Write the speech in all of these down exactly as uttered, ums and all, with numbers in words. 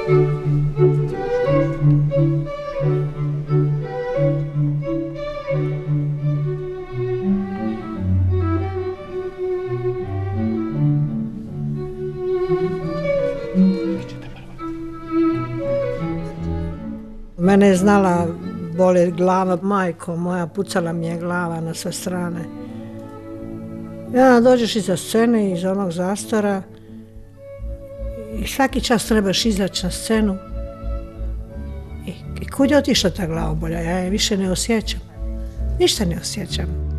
Mene je znala boli glava, majko moja, pucala mi je glava na sve strane. I onda dođeš iza scene, iza onog zastora i svaki čas trebaš izaći na scenu. I, i kud je otišla ta glavobolja? Ja je više ne osjećam. Ništa ne osjećam.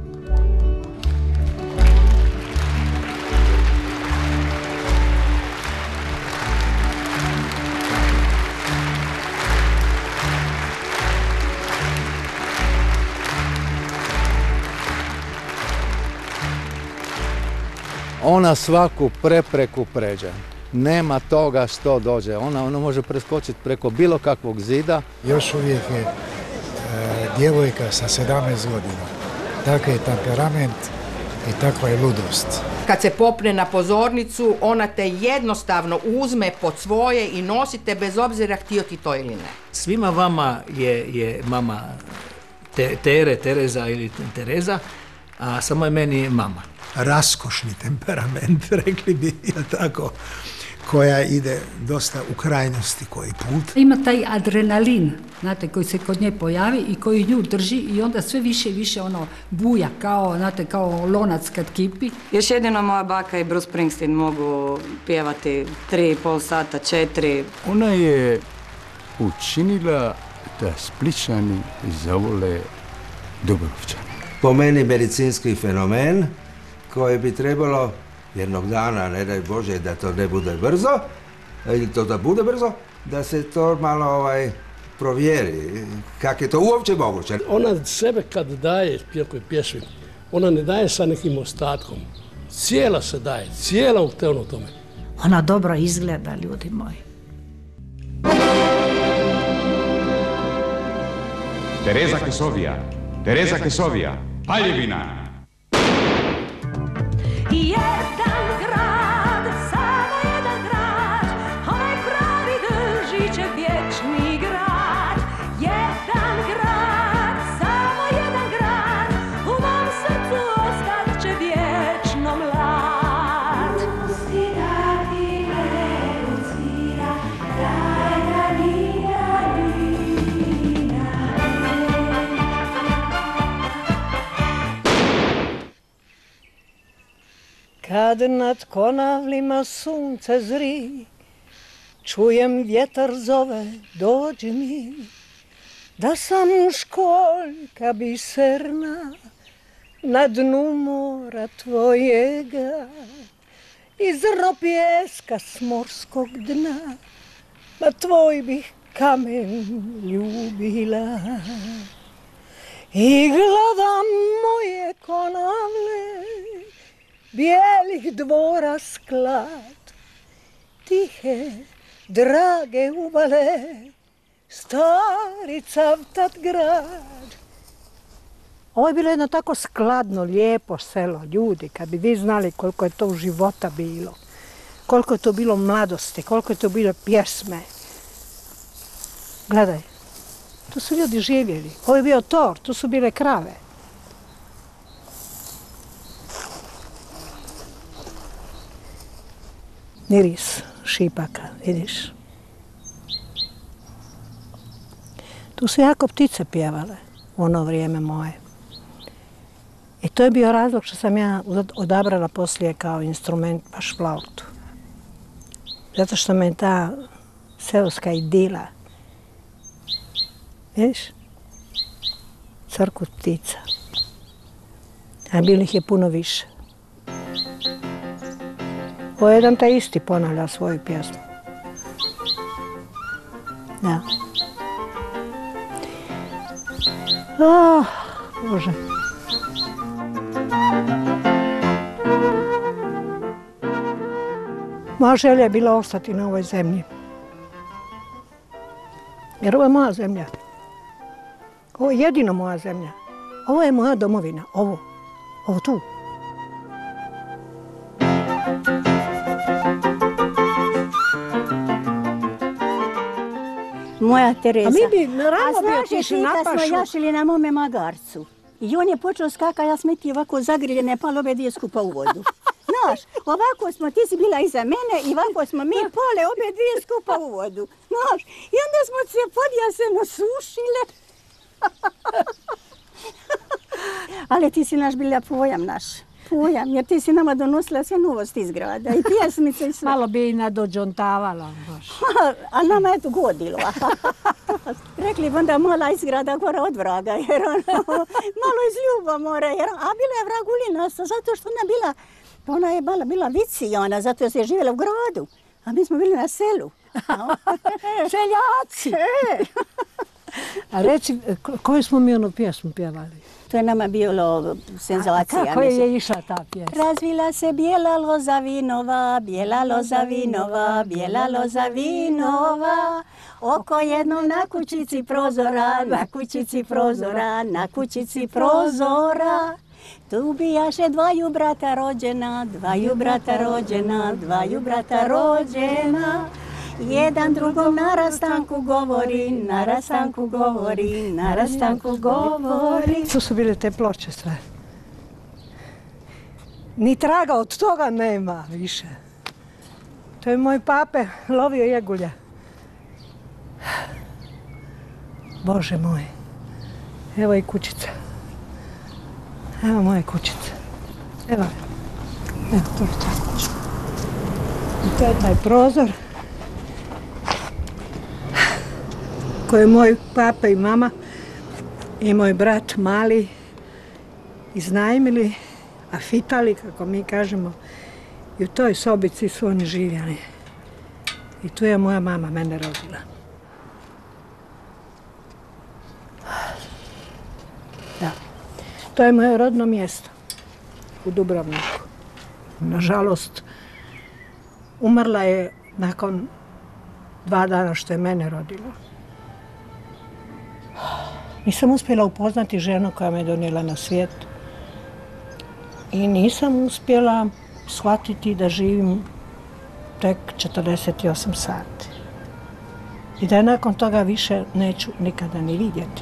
Ona svaku prepreku pređe. Nema toga što dođe. Ona, ona može preskočiti preko bilo kakvog zida. Još uvijek je e, djevojka sa sedamnaest godina. Takav je temperament i takva je ludost. Kad se popne na pozornicu, ona te jednostavno uzme pod svoje i nosite bez obzira htio ti to ili ne. Svima vama je, je mama te, Tere, Tereza ili Tereza, a samo je meni mama. Raskošni temperament, rekli bi, jel tako, koja ide dosta u krajnosti koji put. Ima taj adrenalin, znate, koji se kod nje pojavi i koji nju drži i onda sve više i više ono buja, kao, znate, kao lonac kad kipi. Još jedino moja baka i Bruce Springsteen mogu pjevati tri i pol sata, četiri. Ona je učinila da Splićani zavole Dubrovčane. Po meni medicinski fenomen koji bi trebalo jednog dana, ne daj Bože, da to ne bude brzo, ili to da bude brzo, da se to malo ovaj, provjeri, kako je to uopće moguće. Ona sebe kad daje nekoj pjesmi, ona ne daje sa nekim ostatkom. Cijela se daje, cijela u tome. Ona dobro izgleda, ljudi moji. Tereza Kesovija, Tereza Kesovija, Paljevina. Jedan grad, samo jedan grad, onaj pravi drži će vječni grad. Jedan grad, samo jedan grad, u mom srcu ostat će vječno mlad. Pusti da ti reducira, daj da nina nina. Kad nad Konavlima sunce zri, čujem vjetar zove, dođi mi, da sam školjka biserna na dnu mora tvojega i zrno pjeska s morskog dna, na tvoj bih kamen ljubila. I gledam moje Konavle, bijelih dvora sklad, tihe, drage uvale, stari cavtat grad. Ovo je bilo jedno tako skladno, lijepo selo, ljudi, kad bi vi znali koliko je to života bilo, koliko je to bilo mladosti, koliko je to bilo pjesme. Gledaj, tu su ljudi živjeli, ovo je bio tor, tu su bile krave. Miris šipaka, vidiš. Tu su jako ptice pjevale u ono vrijeme moje. I to je bio razlog što sam ja odabrala poslije kao instrument baš flautu. Zato što me ta seoska idila, vidiš, crkut ptica. A bilo ih je puno više. Ovo jedan taj isti ponavlja svoju pjesmu. Da. Oh, Bože. Moja želja je bila ostati na ovoj zemlji. Jer ovo je moja zemlja. Ovo je jedino moja zemlja. Ovo je moja domovina. Ovo. Ovo tu. Moja Tereza. A mi bi rano A bio znaš otišli ti na kad smo pašu. jašili na mome magarcu? I on je počeo skaka, ja sam ti ovako zagriljene, palo obe dvije skupa u vodu. Znaš, ovako smo, ti si bila iza mene i ovako smo mi pole obe dvije skupa u vodu. Znaš, i onda smo se podjaseno sušile. Ali ti si naš bila pojam naš. Pojam, jer ti si nama donosila sve novosti iz grada i pjesmice i sve. Malo bi i nadođontavala. A nama je to godilo. Rekli bi onda mala iz grada gora od vraga, jer ono, malo iz ljubomore. Jer, a bila je vragulina, zato što ona bila, ona je bila, bila vicijana, zato jer se je živjela u gradu. A mi smo bili na selu. Seljaci! A reci, koju smo mi onu pjesmu pjevali? To je nama bilo senzacija. A kako je išla ta pjesma? Razvila se bijela loza vinova, bijela loza vinova, bijela loza vinova. Oko jednom na kućici prozora, na kućici prozora, na kućici prozora. Tu bijaše dvaju brata rođena, dvaju brata rođena, dvaju brata rođena. Jedan drugom na rastanku govori, na rastanku govori, na rastanku govori. Tu su bile te ploče sve. Ni traga od toga nema više. To je moj pape lovio jegulja. Bože moj. Evo i kućica. Evo moje kućice. Evo. Evo, to je ta kuća. I to je taj prozor koji je moj papa i mama i moj brat mali iznajmili, a fitali, kako mi kažemo, i u toj sobici su oni živjeli. I tu je moja mama mene rodila. Da. To je moje rodno mjesto u Dubrovniku. Nažalost, umrla je nakon dva dana što je mene rodila. Nisam uspjela upoznati ženu koja me donijela na svijet. I nisam uspjela shvatiti da živim tek četrdeset osam sati. I da je nakon toga više neću nikada ni vidjeti.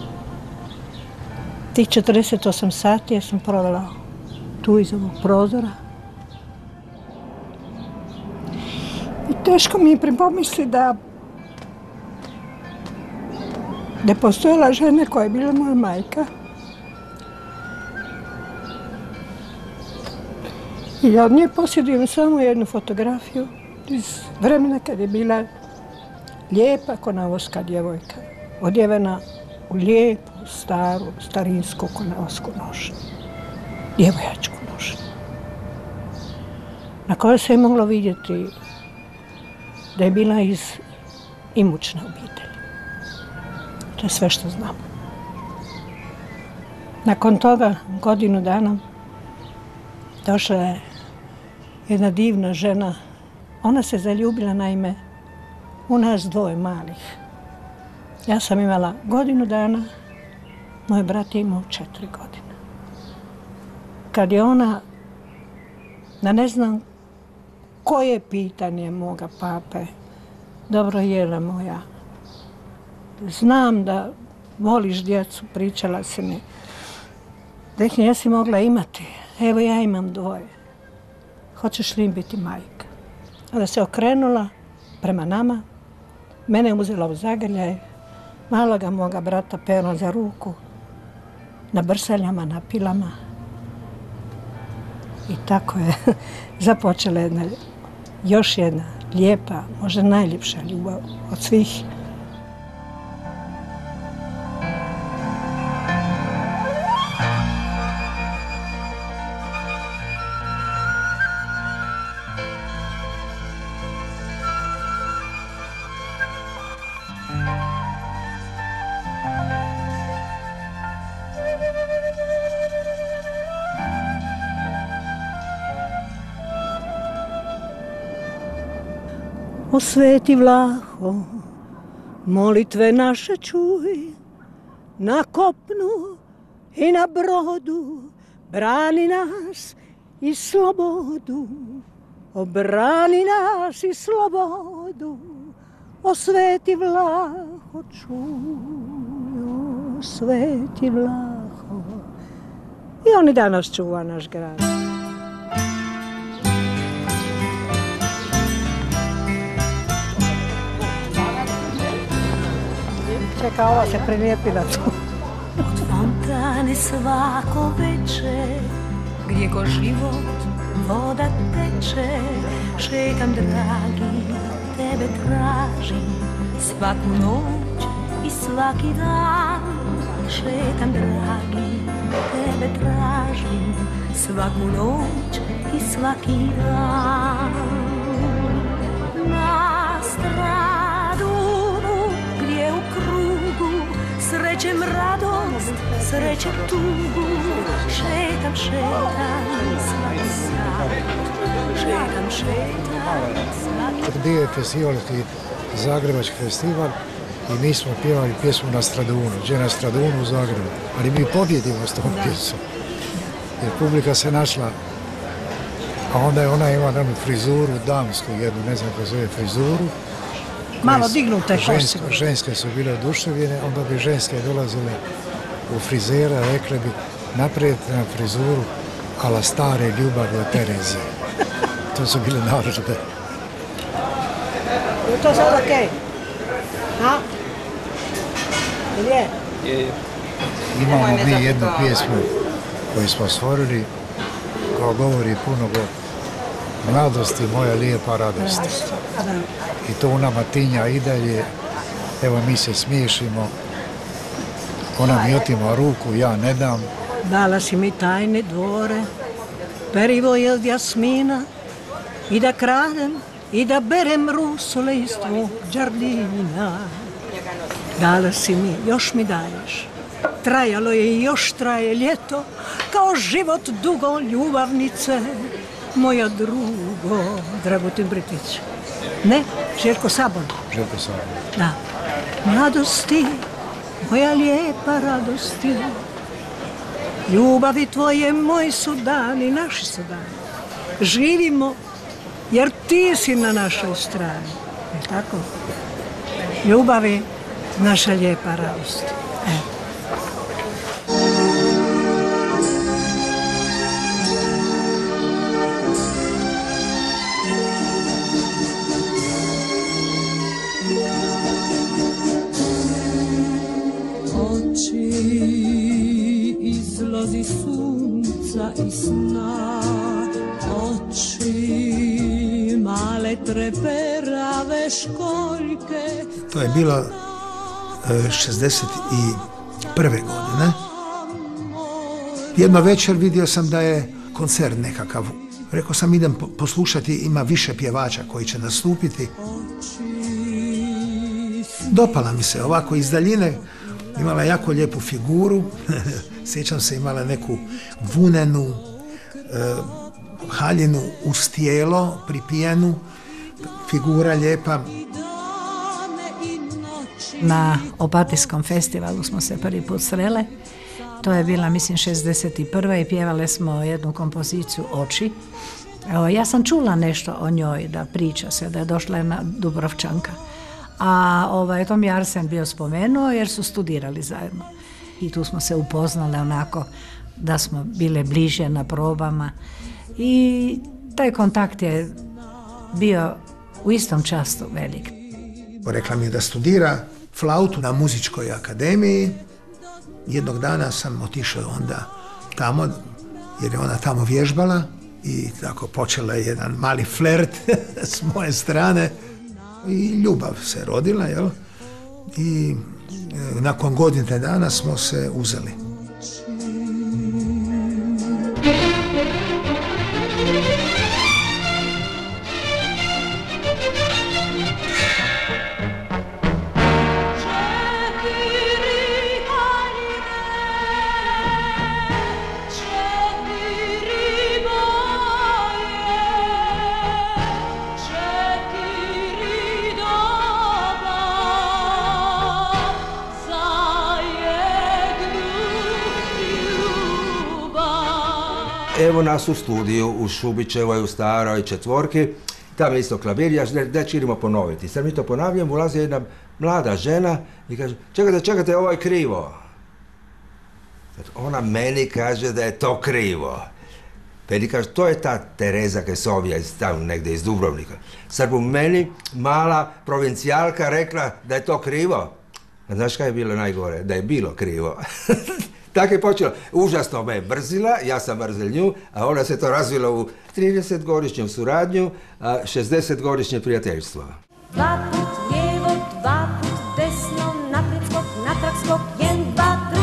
Tih četrdeset osam sati ja sam provela tu iz ovog prozora. I teško mi je pripomisliti da da je postojala žena koja je bila moja majka. I ja od nje posjedujem samo jednu fotografiju iz vremena kad je bila lijepa konavoska djevojka, odjevena u lijepu, staru, starinsku konavosku nošnju, djevojačku nošnju, na kojoj se je moglo vidjeti da je bila iz imućne obitelji. To je sve što znam. Nakon toga, godinu dana, došla je jedna divna žena. Ona se zaljubila naime u nas dvoje malih. Ja sam imala godinu dana, moj brat je imao četiri godine. Kad je ona, na ne znam koje pitanje moga pape, dobro jela moja, znam da voliš djecu, pričala si mi, da ih nisi mogla imati. Evo ja imam dvoje. Hoćeš li im biti majka? Onda se okrenula prema nama, mene je uzela u zagrljaj, maloga moga brata Pero za ruku, na brsaljama, na pilama. I tako je započela jedna, još jedna lijepa, možda najljepša ljubav od svih. O sveti Vlaho, molitve naše čuj, na kopnu i na brodu, brani nas i slobodu, obrani nas i slobodu. O sveti Vlaho, ako čuju sveti Vlaho. I on i danas čuva naš grad. Čeka, ova se prilijepila tu. Od fontane svako veče, gdje ko život voda teče, šetam dragi, tebe tražim, svaku noć i svaki dan. Šetam dragi, tebe tražim, svaku noć i svaki dan. Na Stradunu, gdje u krugu srećem radost, srećem tugu, šetam, šetam svaki sat, šetam, šetam svaki... Bio je festival, Zagrebački festival, i mi smo pjevali pjesmu na Stradunu, gdje na Stradunu u Zagrebu, ali mi pobjedimo s tom pjesmom, jer publika se našla, a onda je ona imala jednu frizuru, damsku jednu, ne znam kako zove frizuru, malo dignute ženske, ženske su bile oduševljene, onda bi ženske dolazile u frizera, rekli bi napravite na frizuru ala stare ljubavi od Terezije. To su bile narudžbe. Je to sad okej? A? Ili je? Je. Imamo mi jednu pjesmu koju smo stvorili koja govori puno o mladosti, moja lijepa radost. I to u nama tinja i dalje. Evo mi se smiješimo. Ona mi otima ruku, ja ne dam. Dala si mi tajne dvore, perivo je od jasmina, i da kradem i da berem rusule iz tvog džardina. Dala si mi, još mi daješ. Trajalo je i još traje ljeto, kao život dugo ljubavnice. Moja drugo, Dragutin Britić. Ne, Željko Sabon. Željko Sabon. Da. Mladosti, moja lijepa radosti. Ljubavi tvoje, moji su dani, naši su dani. Živimo, jer ti si na našoj strani. Je tako? Ljubavi, naša lijepa radost. Evo. Izlazi sunca i sna, oči male treperave školjke. To je bilo šezdeset prve godine. Jedno večer vidio sam da je koncert nekakav. Rekao sam idem poslušati, ima više pjevača koji će nastupiti. Dopala mi se ovako iz daljine. Imala jako lijepu figuru, sjećam se imala neku vunenu e, haljinu uz tijelo, pripijenu, figura lijepa. Na Opatijskom festivalu smo se prvi put srele, to je bila mislim šezdeset prva i pjevale smo jednu kompoziciju Oči. Evo, ja sam čula nešto o njoj, da priča se, da je došla jedna Dubrovčanka. A ovaj, to mi je Arsen bio spomenuo jer su studirali zajedno. I tu smo se upoznali onako da smo bile bliže na probama. I taj kontakt je bio u istom času velik. Rekla mi je da studira flautu na muzičkoj akademiji. Jednog dana sam otišao onda tamo jer je ona tamo vježbala i tako počela je jedan mali flert s moje strane. I ljubav se rodila, jel? I e, nakon godine dana smo se uzeli. Evo nas u studiju u Šubićevoj, u staroj četvorki. Tamo je isto klavir, ja da ćemo ponoviti. Sad mi to ponavljam, ulazi jedna mlada žena i kaže, čekajte, čekajte, ovo je krivo. Ona meni kaže da je to krivo. Meni kaže, to je ta Tereza Kesovija iz, tamo negdje iz Dubrovnika. Sad bu meni mala provincijalka rekla da je to krivo. A znaš kaj je bilo najgore? Da je bilo krivo. Tako je počelo. Užasno me je mrzila, ja sam mrzil nju, a ona se to razvila u tridesetgodišnju suradnju, a šezdesetgodišnje prijateljstvo. Dva put lijevo, dva put desno, naprijed skok, natrag skok, jedan, dva, tri.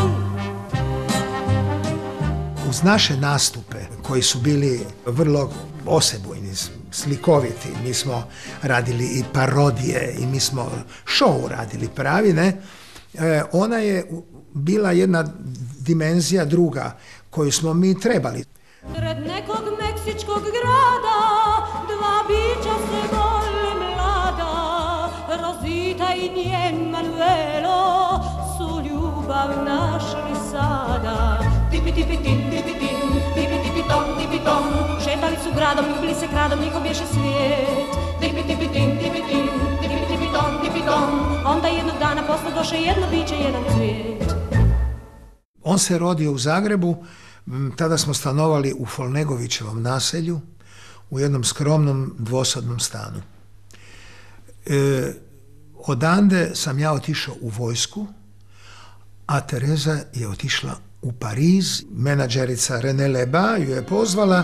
Uz naše nastupe, koji su bili vrlo osebujni, slikoviti, mi smo radili i parodije i mi smo show radili pravi, ne? E, ona je bila jedna dimenzija druga koju smo mi trebali. Sred nekog meksičkog grada dva bića se vole mlada, Rosita i njen Manuelo su ljubav našli sada. Tipi tipi tim, tipi tim, tipi tipi tom, tipi tom, šetali su gradom, ljubili se kradom, njihov bješe svijet. Tipi tipi tim, tipi tim, tipi tipi tom, tipi tom, onda jednog dana posle doše jedno biće, jedan cvijet. On se rodio u Zagrebu, tada smo stanovali u Folnegovićevom naselju, u jednom skromnom dvosobnom stanu. E, odande sam ja otišao u vojsku, a Tereza je otišla u Pariz. Menadžerica René Leba ju je pozvala.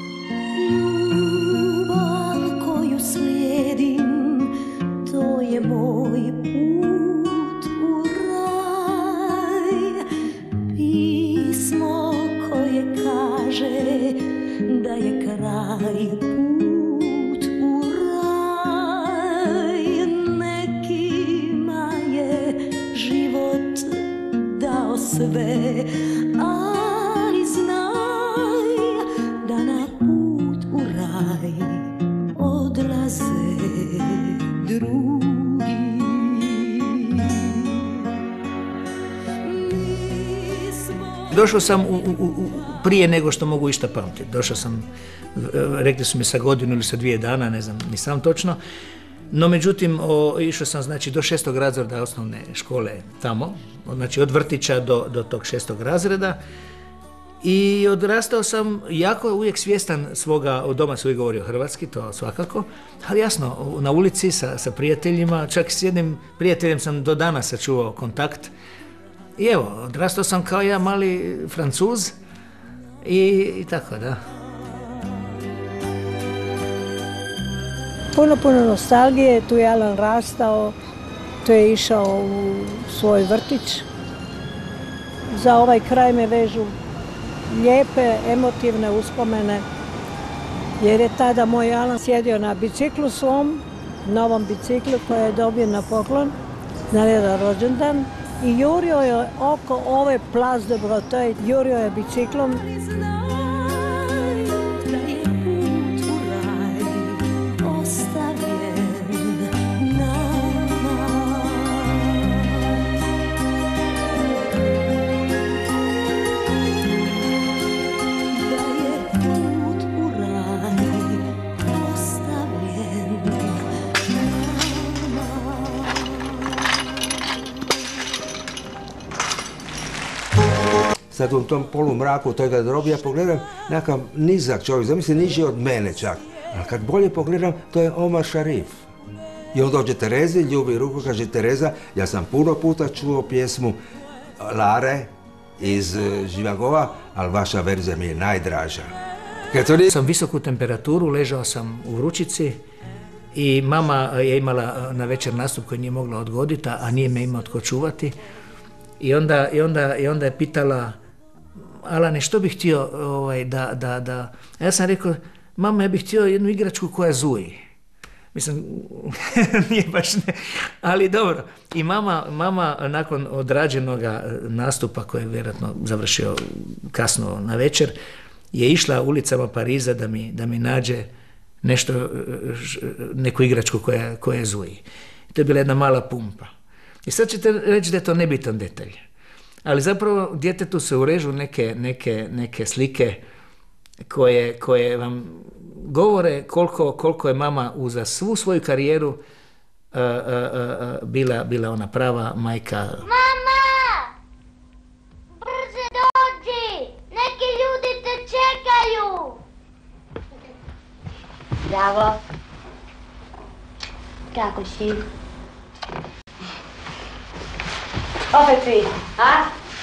Ljubav koju slijedim, to je moj put u raj. Pismo koje kaže da je kraj put u raj. Nekima je život dao sve, ali znaj da na put u raj odlaze drugi. Došao sam u, u, u, prije nego što mogu išta pamtiti. Došao sam, rekli su mi sa godinu ili sa dvije dana, ne znam, ni sam točno. No, međutim, o, išao sam znači do šestog razreda osnovne škole tamo, znači od vrtića do, do tog šestog razreda i odrastao sam jako uvijek svjestan svoga, od doma se uvijek govorio hrvatski, to svakako, ali jasno, na ulici sa, sa prijateljima, čak s jednim prijateljem sam do danas sačuvao kontakt i evo, odrastao sam kao jedan mali Francuz i, i tako, da. Puno, puno nostalgije, tu je Alan rastao, tu je išao u svoj vrtić. Za ovaj kraj me vežu lijepe, emotivne uspomene, jer je tada moj Alan sjedio na biciklu svom, novom biciklu koji je dobio na poklon, na jedan rođendan i jurio je oko ove Place de Breteuil, jurio je biciklom. Sad u tom polumraku toj garderobi ja pogledam nekakav nizak čovjek, zamisli niži od mene čak. Ali kad bolje pogledam, to je Omar Šarif. I on dođe Terezi, ljubi ruku, kaže Tereza, ja sam puno puta čuo pjesmu Lare iz Živagova, ali vaša verzija mi je najdraža. Nije... Sam visoku temperaturu, ležao sam u ručici i mama je imala na večer nastup koji nije mogla odgoditi, a nije me imao tko čuvati. I onda, i onda, i onda je pitala, Alane, što bih htio ovaj, da, da, da... A ja sam rekao, mama, ja bih htio jednu igračku koja zuji. Mislim, nije baš ne, ali dobro. I mama, mama nakon odrađenog nastupa, koji je vjerojatno završio kasno na večer, je išla ulicama Pariza da mi, da mi nađe nešto, neku igračku koja, koja zuji. To je bila jedna mala pumpa. I sad ćete reći da je to nebitan detalj. Ali zapravo djetetu se urežu neke, neke, neke slike koje, koje vam govore koliko, koliko je mama uza svu svoju karijeru uh, uh, uh, bila, bila ona prava majka. Mama! Brže dođi! Neki ljudi te čekaju! Zdravo! Kako si? Opet vi, a?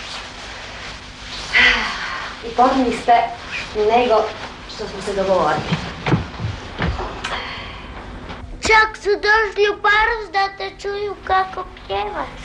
I pomni ste nego što smo se dogovorili. Čak su došli u Parus da te čuju kako pjevaš.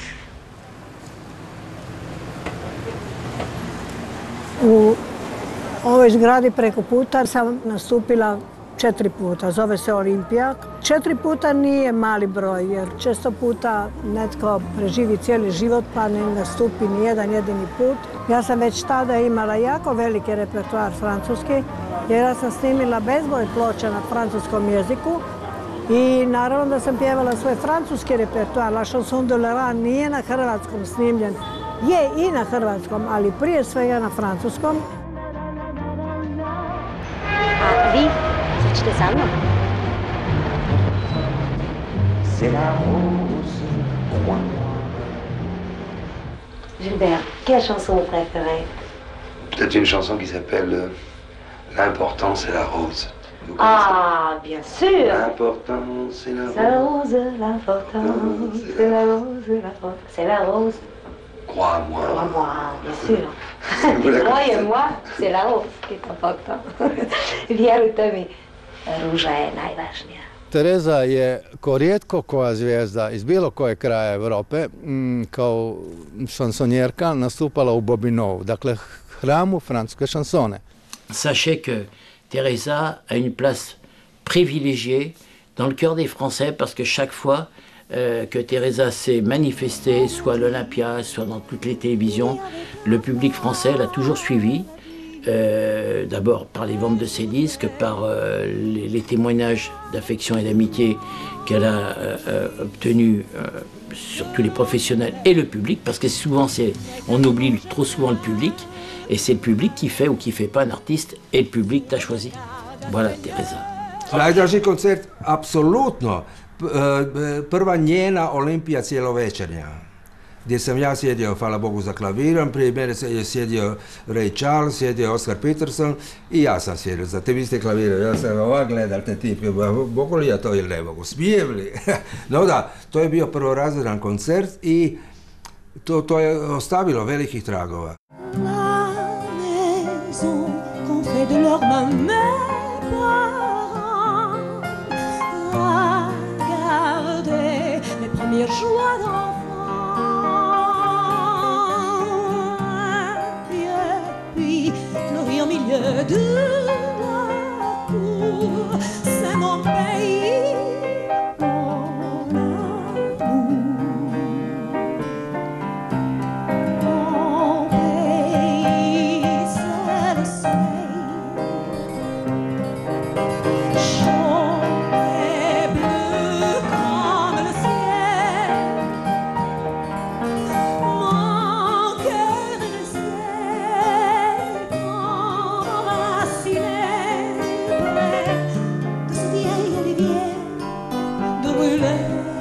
U ovoj zgradi preko puta sam nastupila četiri puta, zove se Olimpijak. Četiri puta nije mali broj, jer često puta netko preživi cijeli život pa ne nastupi ni jedan jedini put. Ja sam već tada imala jako veliki repertoar francuski, jer ja sam snimila bezbroj ploča na francuskom jeziku i naravno da sam pjevala svoj francuski repertoar. La chanson de Laurent nije na hrvatskom snimljen, je i na hrvatskom, ali prije svega na francuskom. A vi? Ćete sa mnom? Gilbert, quelle chanson vous préférez? Peut-être une chanson qui s'appelle euh, L'important c'est la rose. Ah, bien sûr! L'important c'est la rose. La rose, l'important c'est la rose, la rose. C'est la rose. Crois-moi. Crois-moi, bien sûr. Croyez-moi, c'est la rose qui est important. Vjerujte mi. Ruža je najvažnija. Tereza je ko rijetko koja zvijezda iz bilo koje kraja Europe m, kao šansonjerka nastupala u Bobinovu, dakle hramu francuske šansone. Sachez que Teresa a une place privilégiée dans le cœur des Français parce que chaque fois euh, que Teresa s'est manifestée, soit à l'Olympia, soit dans toutes les télévisions, le public français l'a toujours suivi. Euh, d'abord par les ventes de ses disques, par euh, les, les témoignages d'affection et d'amitié qu'elle a euh, obtenus euh, sur tous les professionnels et le public, parce que souvent c'est, on oublie trop souvent le public, et c'est le public qui fait ou qui fait pas un artiste, et le public t'a choisi. Voilà, Teresa. Najdraži koncert, apsolutno, prva njena Olimpija cjelovečernja. Gdje sam ja sjedio, hvala Bogu, za klavirom, prije mene je sjedio Ray Charles, sjedio je Oscar Peterson i ja sam sjedio za te iste klavire. Ja sam ovak gledal te tipi, mogu li ja to ili ne mogu, smijem li? No da, to je bio prvorazredan koncert i to, to je ostavilo velikih tragova. La maison qu'on fait de leur main mes parents, regardez mes premières joies d'enfant. Au milieu de la cour, c'est mon pays, mon amour. Mon pays, c'est le soleil, chaud et bleu comme le ciel. Mon cœur ne sait de ce vieil olivier brûlé.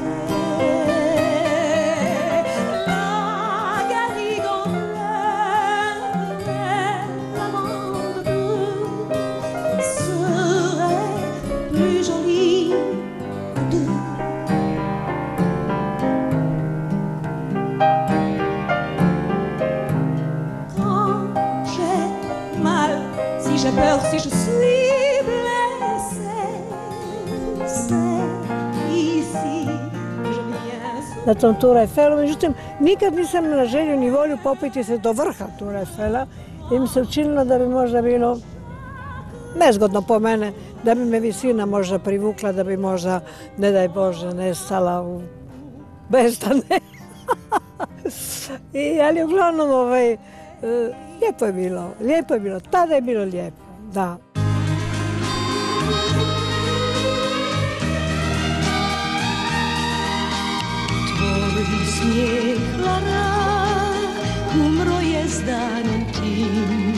La garrigue en fleurs, les lavandes bleues seraient plus jolies à deux. Quand j'ai mal, si j'ai peur, si je suis na tom Tour Eiffelu, međutim, nikad nisam imala želju ni volju popiti se do vrha Tour Eiffela i mi se učinilo da bi možda bilo nezgodno po mene, da bi me visina možda privukla, da bi možda, ne daj Bože, nestala u bestane. I, ali uglavnom, ovaj, lijepo je bilo, lijepo je bilo, tada je bilo lijepo, da. Snijeg Lara umro je s danom tim,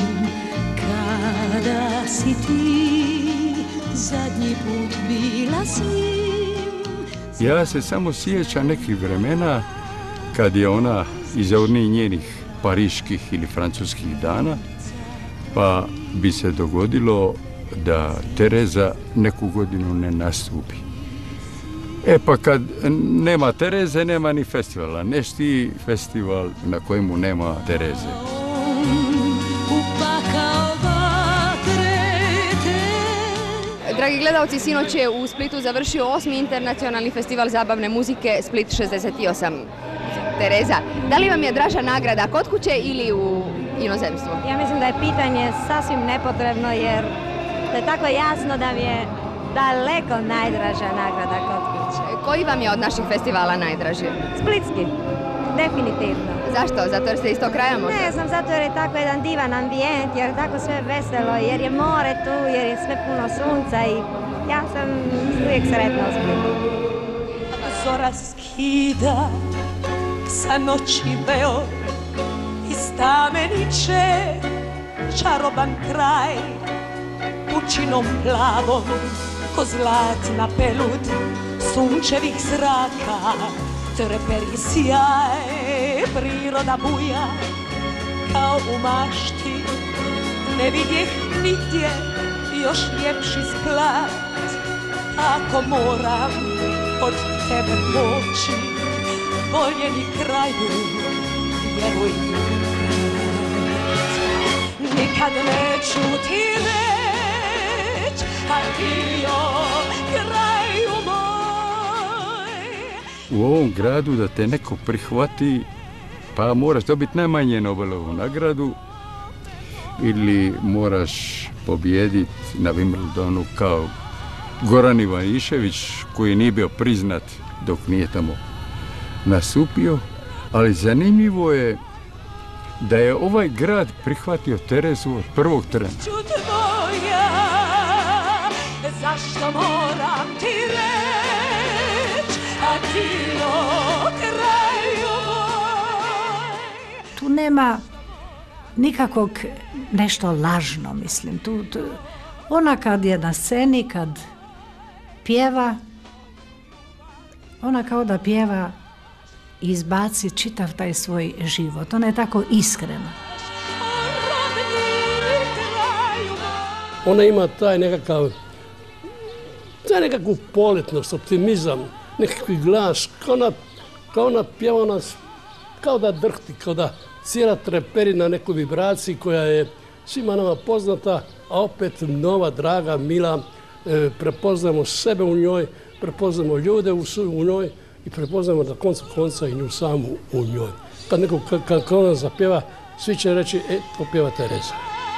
kada si ti zadnji put bila s njim. Ja se samo sjećam nekih vremena kad je ona iz onih njenih pariških ili francuskih dana, pa bi se dogodilo da Tereza neku godinu ne nastupi. E pa kad nema Tereze, nema ni festivala. Nešti festival na kojemu nema Tereze. Dragi gledalci, sinoć je u Splitu završio osmi internacionalni festival zabavne muzike Split šezdeset osam. Tereza, da li vam je draža nagrada kod kuće ili u inozemstvu? Ja mislim da je pitanje sasvim nepotrebno jer da je tako jasno da mi je daleko najdraža nagrada kod kuće. Koji vam je od naših festivala najdraži? Splitski, definitivno. Zašto? Zato jer ste iz tog kraja možda? Ne znam, zato jer je tako jedan divan ambijent, jer je tako sve veselo, jer je more tu, jer je sve puno sunca i ja sam uvijek sretna u Splitu. Zora skida sa noći veo i stameniče čaroban kraj pučinom plavom ko zlatna pelud sunčevih zraka treperi sjaj priroda buja kao u mašti ne vidjeh nigdje još ljepši splat ako moram od tebe poći voljeni kraju vjeruj nikad neću ti reć adio kraju moj. U ovom gradu da te neko prihvati, pa moraš dobiti najmanje Nobelovu nagradu ili moraš pobijediti na Wimbledonu kao Goran Ivanišević koji nije bio priznat dok nije tamo nastupio, ali zanimljivo je da je ovaj grad prihvatio Terezu od prvog trena. Tvoja, zašto moram ti reć, a ti o kraju moj. Tu nema nikakvog nešto lažno, mislim. Tu, tu, ona kad je na sceni, kad pjeva, ona kao da pjeva i izbaci čitav taj svoj život. Ona je tako iskrena. Ona ima taj nekakav, taj nekakvu poletnost, optimizam, nekakvi glas, kao ona, kao ona pjeva nas, kao da drhti, kao da cijela treperi na nekoj vibraciji koja je svima nama poznata, a opet nova, draga, mila, e, prepoznamo sebe u njoj, prepoznamo ljude u, u njoj i prepoznamo na koncu konca i nju samu u njoj. Kad neko, kad, kad ona zapjeva, svi će reći, e, to pjeva Tereza.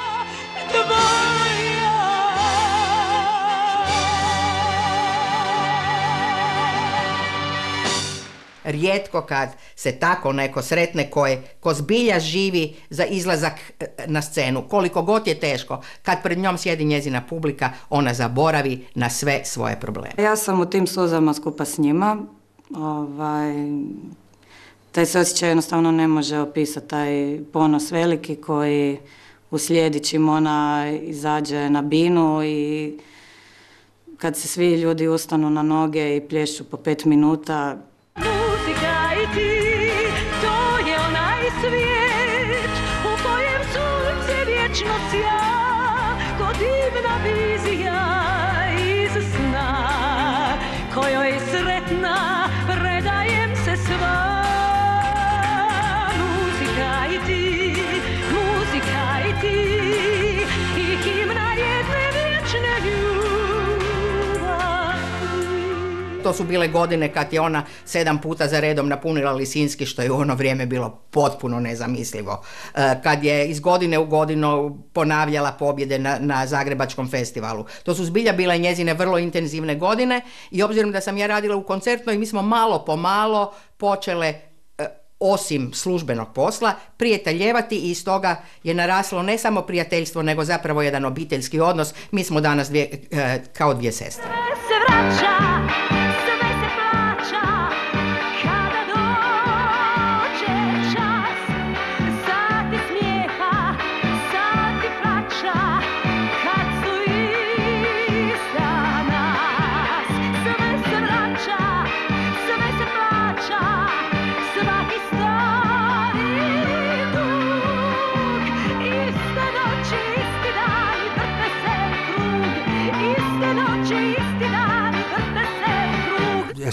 Rijetko kad se tako neko sretne koje, ko zbilja živi za izlazak na scenu. Koliko god je teško, kad pred njom sjedi njezina publika, ona zaboravi na sve svoje probleme. Ja sam u tim suzama skupa s njima. Ovaj, taj se osjećaj jednostavno ne može opisati, taj ponos veliki koji uslijedi čim ona izađe na binu i kad se svi ljudi ustanu na noge i plješću po pet minuta. Muzika i ti, to je onaj svijet u kojem sunce vječno sja, ko divna vizija iz sna, kojoj sretna predajem se sva. Muzika i ti, muzika i ti, i himna jedne vječne ljubavi. To su bile godine kad je ona sedam puta za redom napunila Lisinski, što je u ono vrijeme bilo potpuno nezamislivo. Kad je iz godine u godinu ponavljala pobjede na, na Zagrebačkom festivalu. To su zbilja bile njezine vrlo intenzivne godine i obzirom da sam ja radila u koncertnoj, mi smo malo po malo počele, osim službenog posla, prijateljevati i iz toga je naraslo ne samo prijateljstvo, nego zapravo jedan obiteljski odnos. Mi smo danas dvije, kao dvije sestre. Se vraća, sve se plaća, kada dođe čas, sati smijeha, sati plaća, kad su ista nas. Sve se vraća,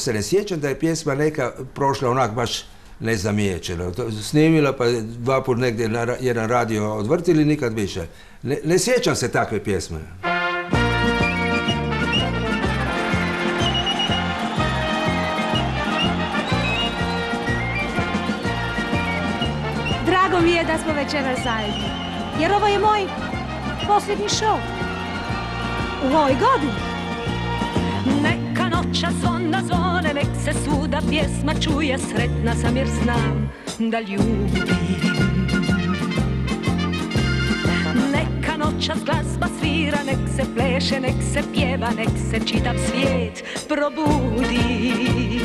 se ne sjećam da je pjesma neka prošla onak baš nezamijećeno. Snimila pa dva put negdje na jedan radio odvrtili, nikad više. Ne, ne sjećam se takve pjesme. Drago mi je da smo večeras zajedno, jer ovo je moj posljednji show u ovoj godini. Neka noća zvona zvone, nek se svuda pjesma čuje, sretna sam jer znam da ljubim. Neka noća glazba svira, nek se pleše, nek se pjeva, nek se čitav svijet probudi.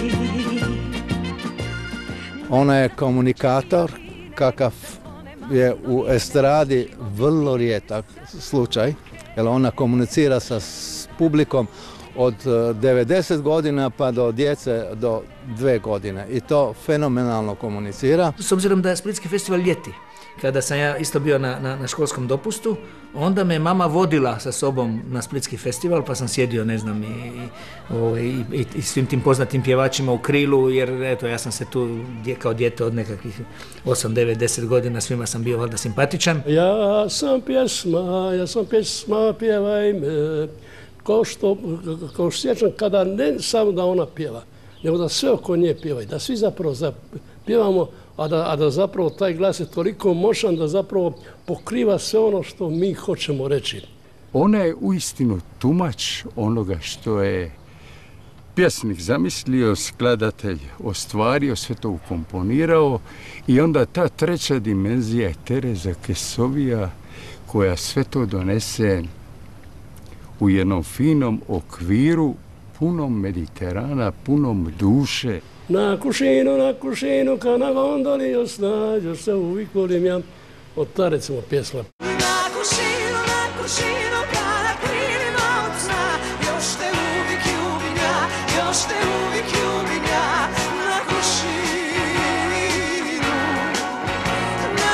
Ona je komunikator kakav je u estradi vrlo rijetak slučaj, jer ona komunicira sa publikom od devedeset godina pa do djece do dve godine i to fenomenalno komunicira. S obzirom da je Splitski festival ljeti, kada sam ja isto bio na, na, na školskom dopustu, onda me mama vodila sa sobom na Splitski festival, pa sam sjedio, ne znam, i, i, i, i svim tim poznatim pjevačima u krilu, jer eto, ja sam se tu kao dijete od nekakvih osam, devet, deset godina, svima sam bio valjda simpatičan. Ja sam pjesma, ja sam pjesma, pjevaj me, kao što, kao što sjećam kada ne samo da ona pjeva, nego da sve oko nje pjeva i da svi zapravo pjevamo, a da, a da zapravo taj glas je toliko moćan da zapravo pokriva sve ono što mi hoćemo reći. Ona je uistinu tumač onoga što je pjesnik zamislio, skladatelj ostvario, sve to ukomponirao i onda ta treća dimenzija je Tereza Kesovija koja sve to donese u jednom finom okviru, punom Mediterana, punom duše. Na kušinu, na kušinu, ka na gondoli osnađaš se, uvijek volim ja. Od ta recimo pjesma. Na kušinu, na kušinu, ka na krilima od sna, još te uvijek ljubim ja, još te uvijek ljubim ja. Na kušinu, na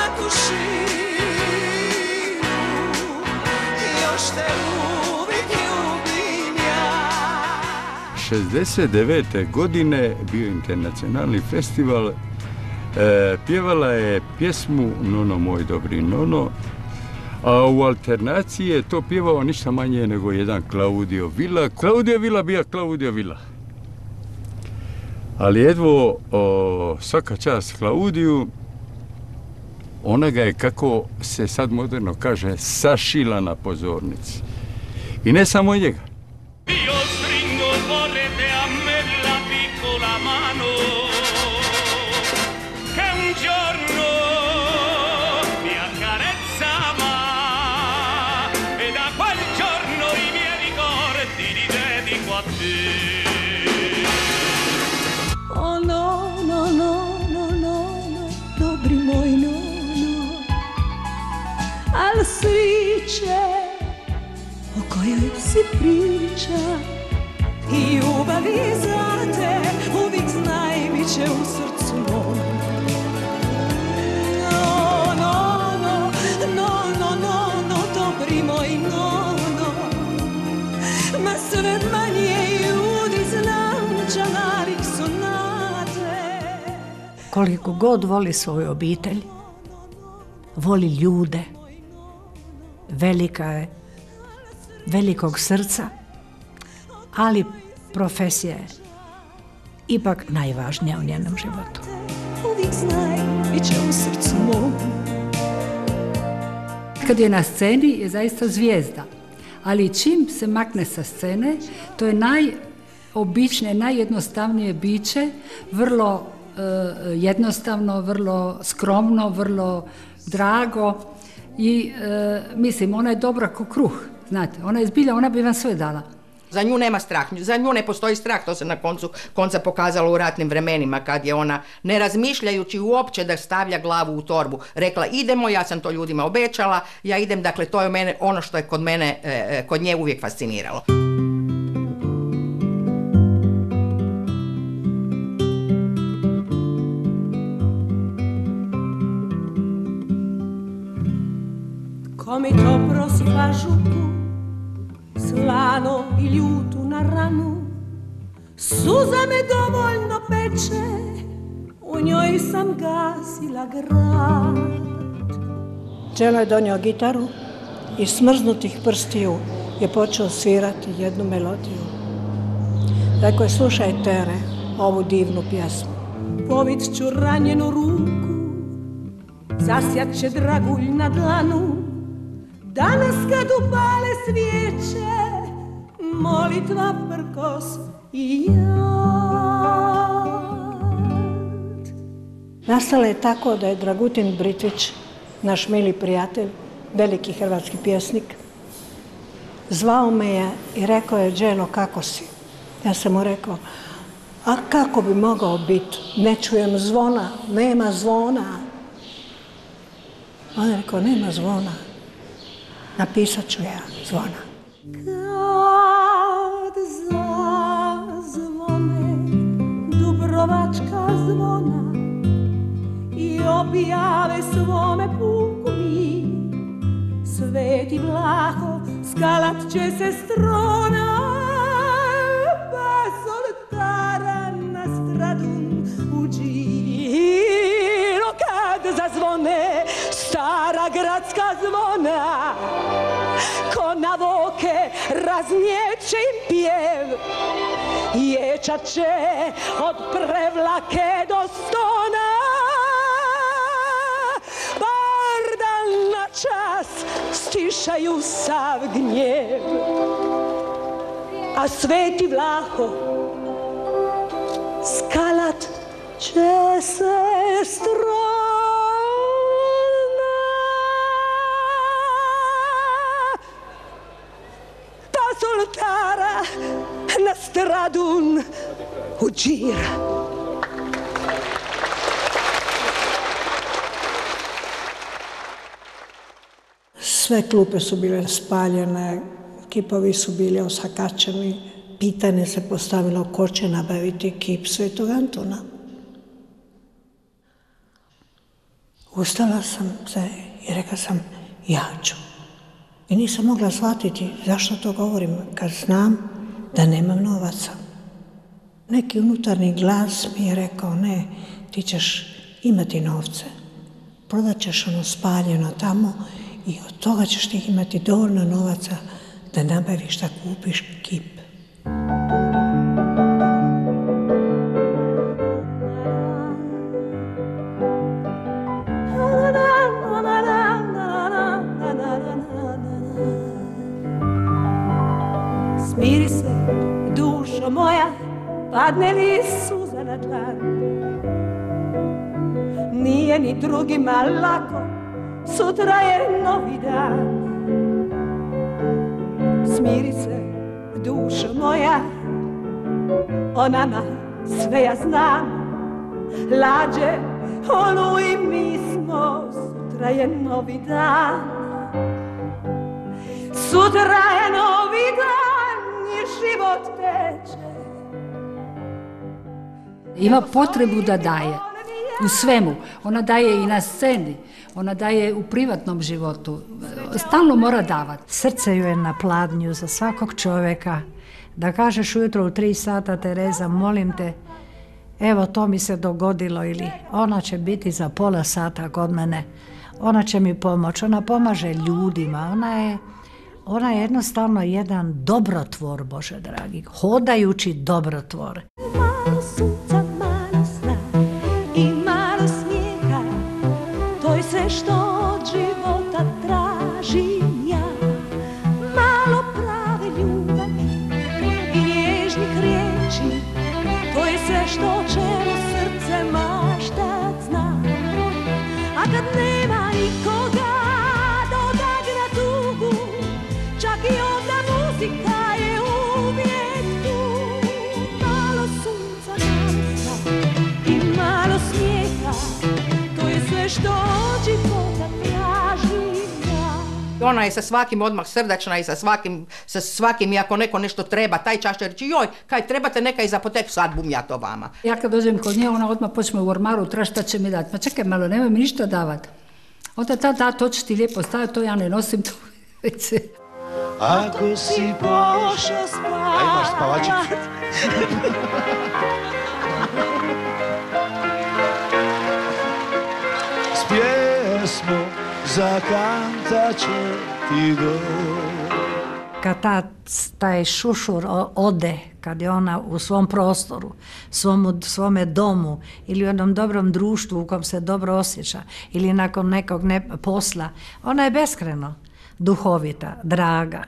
kušinu, još te uvijek ljubim ja. šezdeset devete godine bio internacionalni festival, e, pjevala je pjesmu Nono moj dobri nono, a u alternaciji je to pjevao ništa manje nego jedan Claudio Villa. Claudio Villa bija Claudio Villa. Ali evo, o, svaka čast Claudiju, ona ga je, kako se sad moderno kaže, sašila na pozornici. I ne samo njega. Oh no, no, no, no, no, no, dobri moj no, no, al sriće o kojoj si priča i ljubavi za te uvijek znaj bit će u srcu mom. No, no, no, no, no, no, no, dobri moj no, no, ma sve manje ljudi znam čanarih sonate. Koliko god voli svoju obitelj, voli ljude, velika je, velikog srca, ali profesija je ipak najvažnija u njenom životu. Uvijek znaj, bit će u srcu mom. Kad je na sceni je zaista zvijezda, ali čim se makne sa scene, to je najobičnije, najjednostavnije biće, vrlo uh, jednostavno, vrlo skromno, vrlo drago i uh, mislim, ona je dobra ko kruh, znate, ona je zbilja, ona bi vam sve dala. Za nju nema strah, za nju ne postoji strah, to se na koncu konca pokazalo u ratnim vremenima kad je ona, ne razmišljajući uopće da stavlja glavu u torbu, rekla idemo, ja sam to ljudima obećala, ja idem, dakle to je mene, ono što je kod mene, eh, kod nje uvijek fasciniralo. Ko mi to prosipa žuku, slano i ljutu na ranu, Suza me dovoljno peče, u njoj sam gasila grad. Đelo je donio gitaru i smrznutih prstiju je počeo svirati jednu melodiju. Rekao je, slušaj Tere, ovu divnu pjesmu. Povit ću ranjenu ruku, zasjat će dragulj na dlanu. Danas kad upale svijeće, molitva prkos i jad. Nastala je tako da je Dragutin Britvić, naš mili prijatelj, veliki hrvatski pjesnik, zvao me je i rekao je, Đelo, kako si? Ja sam mu rekao, a kako bi mogao biti? Ne čujem zvona, nema zvona. On je rekao, nema zvona, napisat ću ja zvona. Kad zazvone dubrovačka zvona i objave svome puku mi, Sveti Vlaho skalat će se strona, pa s oltara na Stradun uđiro. Kad zazvone stara gradska zvona, ko na voke raznječe im pjev, ječat će od prevlake do stona, bar da na čas stišaju sav gnjev. A Sveti Vlaho skalat će se strona, s oltara na Stradun uđira. Sve klupe su bile spaljene, kipovi su bili osakačeni, pitanje se postavilo ko će nabaviti kip Svetog Antuna. Ustala sam se i rekla sam, ja ću. I nisam mogla shvatiti zašto to govorim kad znam da nemam novaca. Neki unutarnji glas mi je rekao, ne, ti ćeš imati novce. Prodat ćeš ono spaljeno tamo i od toga ćeš ti imati dovoljno novaca da nabaviš, da kupiš kip. Smiri se, dušo moja, padne li suza na dlan. Nije ni drugima lako, sutra je novi dan. Smiri se, dušo moja, o nama sve ja znam. Lađe, onu i mi smo, sutra je novi dan. Sutra je novi dan i život teče. Ima potrebu da daje. U svemu. Ona daje i na sceni. Ona daje u privatnom životu. Stalno mora davati. Srce ju je na pladnju za svakog čovjeka. Da kažeš ujutro u tri sata, Tereza, molim te, evo to mi se dogodilo, ili ona će biti za pola sata kod mene. Ona će mi pomoći. Ona pomaže ljudima. Ona je, ona je jednostavno jedan dobrotvor, Bože dragi. Hodajući dobrotvor. Malo sunca, malo sna i malo smijeha, to je sve što od života tražim ja. Malo prave ljubavi i nježnih riječi, to je sve što čelo srce maštat zna. A kad nema nikoga da odagna tugu, čak i onda muzika je uvijek tu. Malo sunca, malo sna i malo smijeha, to je sve što od života tražim ja. Ona je sa svakim odmah srdačna i sa svakim, sa svakim, i ako neko nešto treba, taj čas će reći, joj, kaj trebate neka iz apoteke, sad bum ja to vama. Ja kad dođem kod nje, ona odmah počne u ormaru, traži šta će mi dati. Ma čekaj malo, nemoj mi ništa davati. Onda ta, da, to će ti lijepo staviti, to ja ne nosim, to već se... Ako si pošao spavati, pjesmu zakantat će ti do. Kad ta, taj šušur ode, kad je ona u svom prostoru, svom, svome domu ili u jednom dobrom društvu u kom se dobro osjeća ili nakon nekog ne, posla, ona je beskreno duhovita, draga.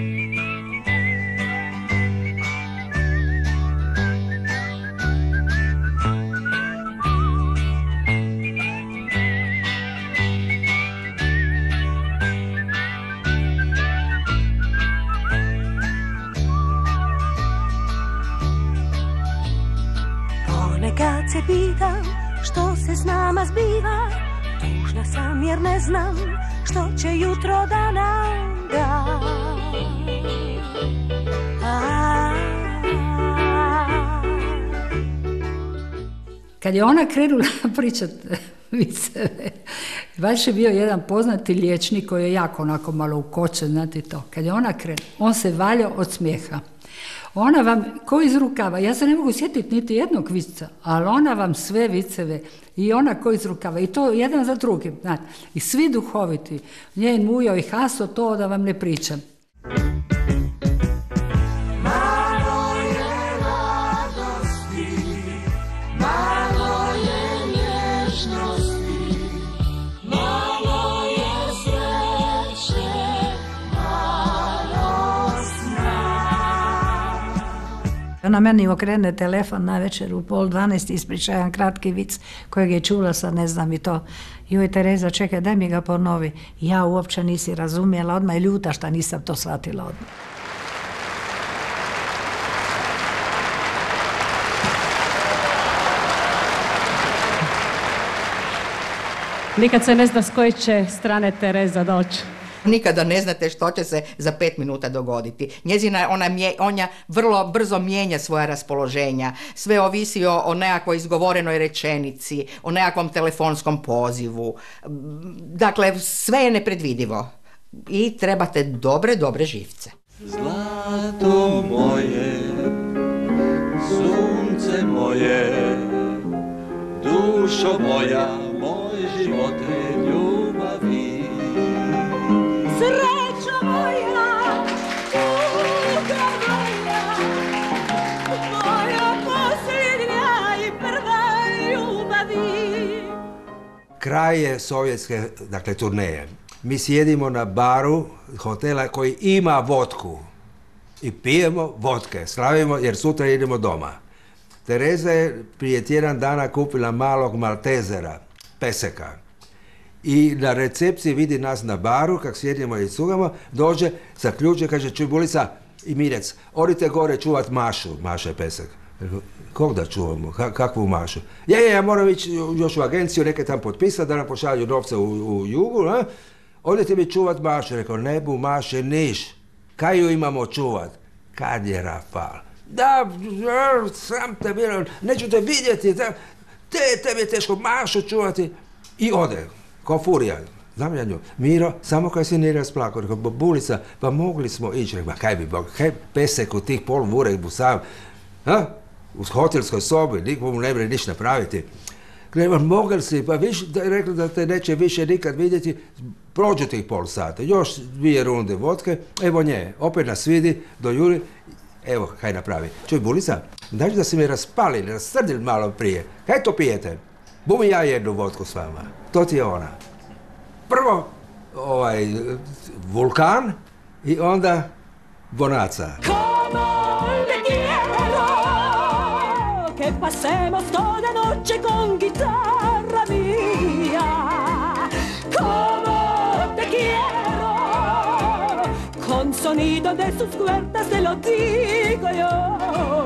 Ponekad se pitam što se s nama zbiva, tužna sam jer ne znam što će jutro da nam da. Kad je ona krenula pričat viceve, baš je bio jedan poznati liječnik koji je jako onako malo ukočen, znate to. Kad je ona krenula, on se valjao od smijeha. Ona vam, ko iz rukava, ja se ne mogu sjetiti niti jednog vica, ali ona vam sve viceve, i ona ko iz rukava, i to jedan za drugim, znate, i svi duhoviti, njen Mujo i Haso, to da vam ne pričam. Malo je radosti, malo je nježnosti, malo je sreće, malo sna. Ona meni okrene telefon na večer u pol dvanaest, ispriča jedan kratki vic kojeg je čula sad, ne znam i to. Joj, Tereza, čekaj, daj mi ga ponovi. Ja uopće nisi razumjela, odmah je ljuta šta nisam to shvatila odmah. Nikad se ne zna s koje će strane Tereza doći. Nikada ne znate što će se za pet minuta dogoditi. Njezina, ona, mje, ona vrlo brzo mijenja svoja raspoloženja. Sve ovisi o, o nekakvoj izgovorenoj rečenici, o nekakvom telefonskom pozivu. Dakle, sve je nepredvidivo. I trebate dobre, dobre živce. Zlato moje, sunce moje, dušo moja, moj živote ljubavi. Srećo moja, tuga moja, moja posljednja i prva ljubavi. Kraj je sovjetske, dakle, turneje. Mi sjedimo na baru hotela koji ima vodku i pijemo vodke, slavimo jer sutra idemo doma. Tereza je prije tjedan dana kupila malog maltezera, peseka. I na recepciji vidi nas na baru, kak sjedimo i cugamo, dođe, zaključuje, kaže, čuj Bulica i Mirec, odite gore čuvat Mašu, Maša je pesek. Kog da čuvamo, Ka kakvu Mašu? Je, je, ja moram ići još u agenciju, neke tam potpisati, da nam pošalju novce u, u jugu, a? Odite mi čuvat Mašu, rekao, ne bu Maše niš, kaj ju imamo čuvat? Kad je Rafal? Da, sam te bilo, neću te vidjeti, da, te, tebi je teško Mašu čuvati. I ode, ko furija. Znam ja nju, Miro, samo kad si nije rasplakao, rekao, Bulica, pa mogli smo ići, rekao, kaj bi, kaj pesek u tih pol vure bu sam, ha? U hotelskoj sobi, niko mu ne bre niš napraviti. Rekao, mogli si, pa viš, da, rekli da te neće više nikad vidjeti, prođu tih pol sata, još dvije runde vodke, evo nje, opet nas vidi, do Juri, evo, kaj napravi. Čuj, Bulica, daš da si me raspalili, rasrdili malo prije, kaj to pijete? Bum i ja jednu vodku s vama, to ti je ona. Prvo, ovaj, vulkan i onda bonaca. Che passemos toda noche con guitarra mía, como te quiero, con sonido de sus cuerdas te lo digo yo.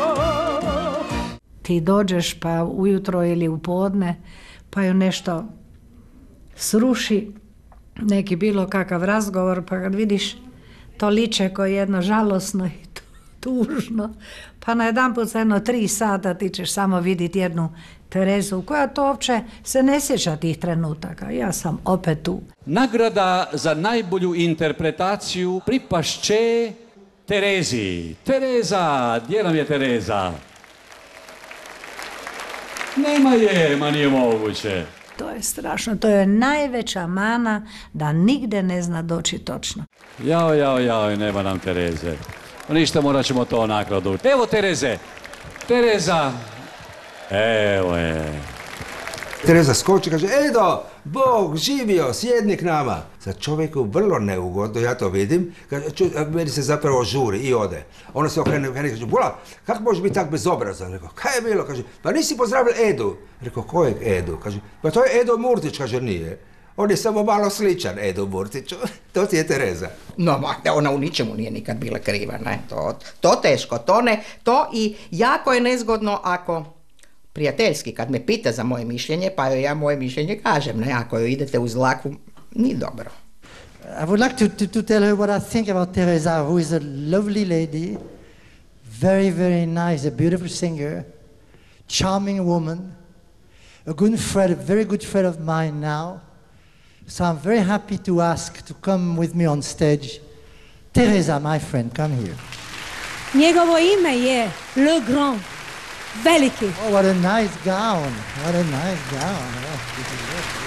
Ti dođeš pa ujutro ili u podne, pa ju nešto sruši, neki bilo kakav razgovor, pa kad vidiš to liče koje je jedno žalosno i tužno, pa na jedan put za jedno tri sata ti ćeš samo vidjeti jednu Terezu koja to uopće se ne sjeća tih trenutaka. Ja sam opet tu. Nagrada za najbolju interpretaciju pripašće Terezi. Tereza, gdje nam je Tereza? Nema je, ma nije moguće. to je strašno. To je najveća mana da nigde ne zna doći točno. Jao, jao, jao, nema nam Tereze. Ništa, morat ćemo to nakladu. Evo Tereze. Tereza. Evo je. Tereza skoči, kaže, Edo, Bog živio, sjedni k nama. Za čovjeku vrlo neugodno, ja to vidim, kaže, ču, meni se zapravo žuri i ode. Ona se okrene, okrene, kaže, Bula, kako možeš biti tak bezobrazan? Rekao, kaj je bilo? Kaže, pa nisi pozdravil Edu. Rekao, kojeg Edu? Kaže, pa to je Edo Murtić, kaže, nije. On je samo malo sličan Edu Murtiću, to ti je Tereza. No, ona u ničemu nije nikad bila kriva, ne, to, to teško, to ne, to i jako je nezgodno ako prijateljski, kad me pita za moje mišljenje, pa joj ja moje mišljenje kažem, ne, ako joj idete uz dlaku, nije dobro. I would like to, to, to tell her what I think about Teresa, who is a lovely lady, very, very nice, a beautiful singer, charming woman, a good friend, a very good friend of mine now. So I'm very happy to ask to come with me on stage. Teresa, my friend, come here. Njegovo ime je Le Grand, veliki. Oh, what a nice gown. What a nice gown. Oh, this is very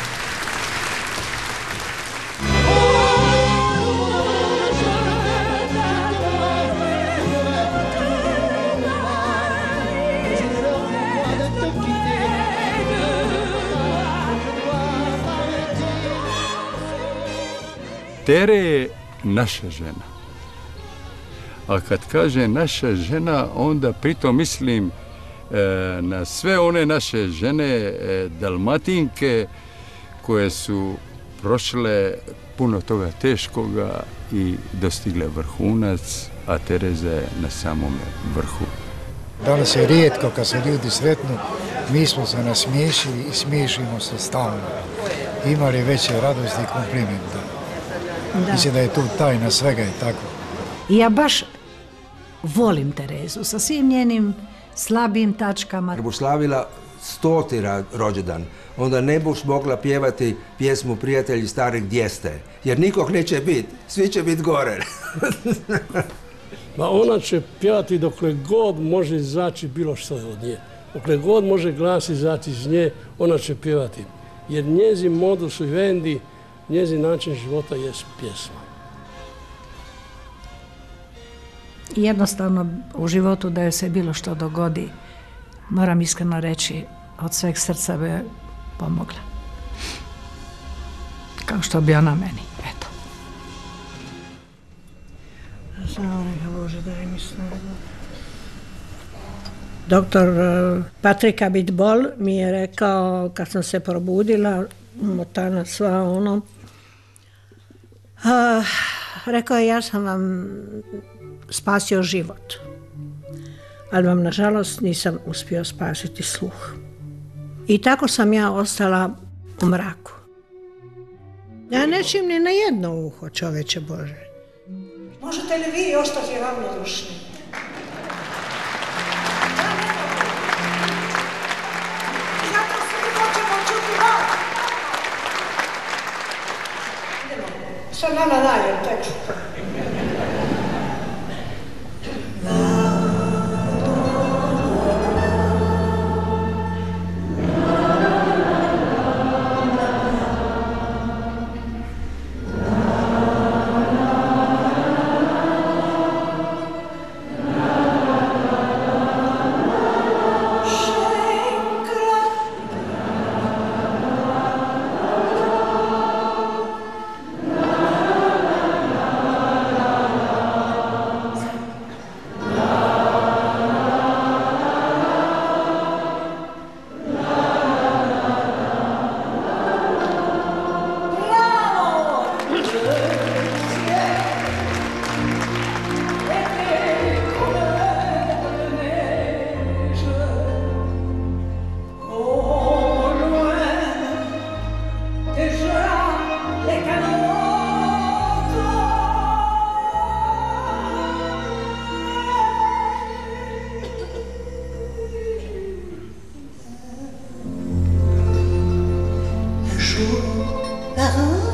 Tere je naša žena. A kad kaže naša žena, onda pritom mislim e, na sve one naše žene e, Dalmatinke koje su prošle puno toga teškoga i dostigle vrhunac, a Tereza je na samom vrhu. Danas je rijetko kad se ljudi sretnu, mi smo se nasmiješili i smiješimo se stalno. Imali veće radosti i komplimenta. Da. Mislim da je tu tajna svega i tako. I ja baš volim Terezu sa svim njenim slabim tačkama. Kad buš slavila stoti rođendan, onda ne buš mogla pjevati pjesmu Prijatelji starih gdje ste, jer nikog neće biti, svi će biti gore. Ma ona će pjevati dokle god može izaći bilo što od nje. Dokle god može glas izaći iz nje, ona će pjevati. Jer njezin modus vivendi, njezin način života je pjesma. Jednostavno u životu da joj se bilo što dogodi, moram iskreno reći, od sveg srca bi joj pomogla. Kao što bi ona meni, eto. Bože, daj mi snagu. Doktor Patrika Bitbol mi je rekao, kad sam se probudila, motana sva ono, a, rekao je, ja sam vam spasio život, ali vam nažalost nisam uspio spasiti sluh. I tako sam ja ostala u mraku. Ja ne čujem ni na jedno uho, čoveče Bože. Možete li vi ostati ravnodušni? Zato svi hoćemo čuti vas. Sad nama dalje tekst. Par